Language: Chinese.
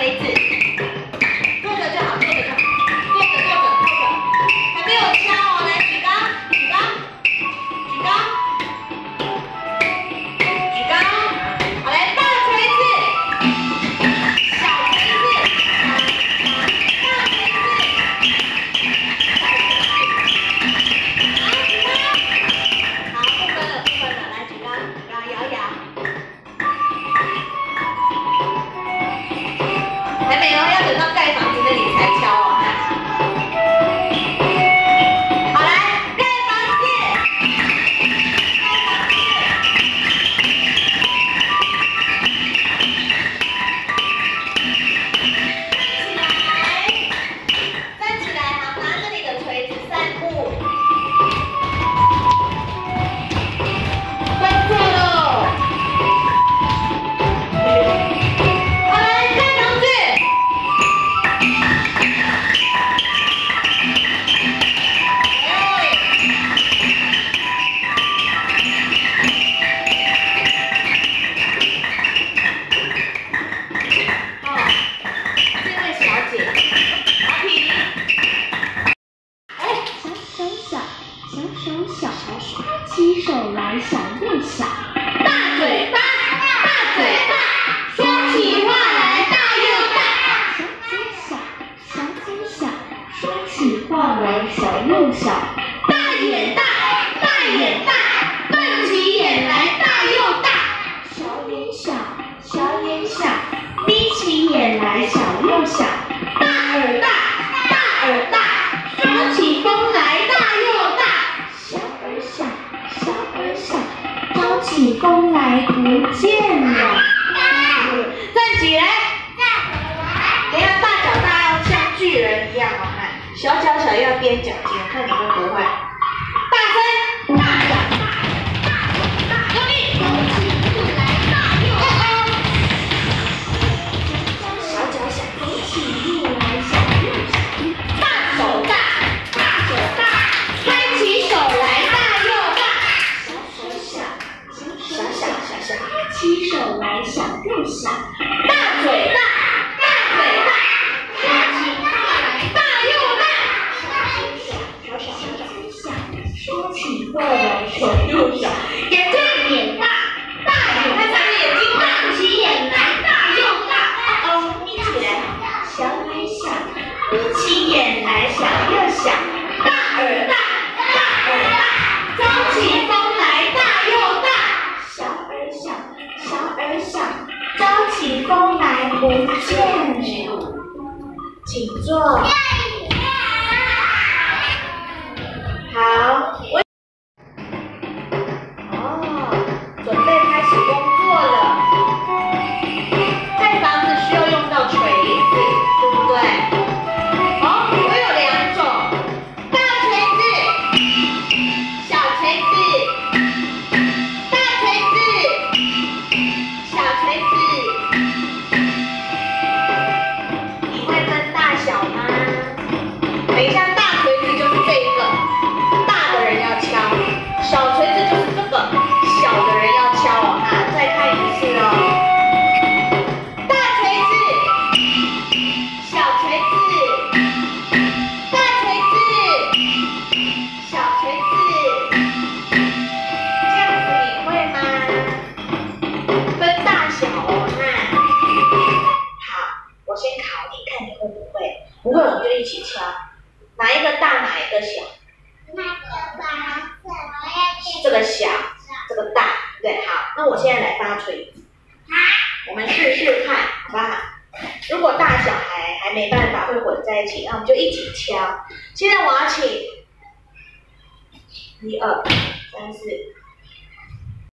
锤子，坐着就好，坐着就好，坐着，还没有敲哦，来举高，举高，举高，举高，好来大锤子，小锤子，大锤子，好，不分了，来举高，摇一摇。 还没有，要等到盖房子那里才敲哦。好，来盖房子，站起来，好，拿着你的锤子散步，工作喽。 起手来小又小， 大嘴巴，说起话来大又大。 小嘴小，说起话来小又小。 大眼大，瞪起眼来大又大。 小眼小，眯起眼来小又小。 大耳大，说起风来大又大。 小耳小，招起风来不见了。 站起来，等下大脚大要像巨人一样哦，看小脚小又要踮脚尖，看你会不会。大声，大脚大，用力， 小脚小，走起路来小又小。 大手大，开起手来大又大。 小，起手来小又小。 大嘴大，说起话来大又大。 小，说起话来小又小。 眼大，看上面眼睛大，起眼来大又大。 眯起来，小眼小，眯起眼来小又小。 大耳大，招起风来大又大。 小耳小，招起风来不见了。 请坐。好，准备开始工作了。盖房子需要用到锤子，对不对？我有2种，大锤子、小锤子。大锤子，小锤子。你会分大小吗？等一下，大锤子就是这一个，大的人要敲；小锤子就是这个，小的人要敲哦。再看一次哦。大锤子，小锤子，大锤子，小锤子。这样子你会吗？分大小哦，好，我先考你，看你会不会。不会，我们就一起敲。哪一个大，哪一个小？这个小，这个大，对，好。那我现在来发锤子，我们试试看，好不好？如果大小还没办法会混在一起，那我们就一起敲。现在我要请1、2、3、4。